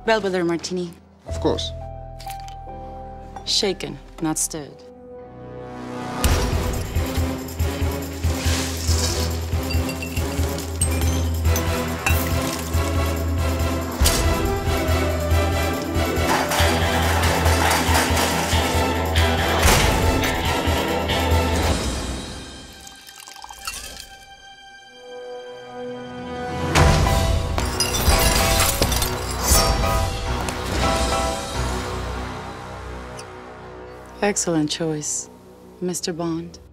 Belvedere martini. Of course. Shaken, not stirred. Excellent choice, Mr. Bond.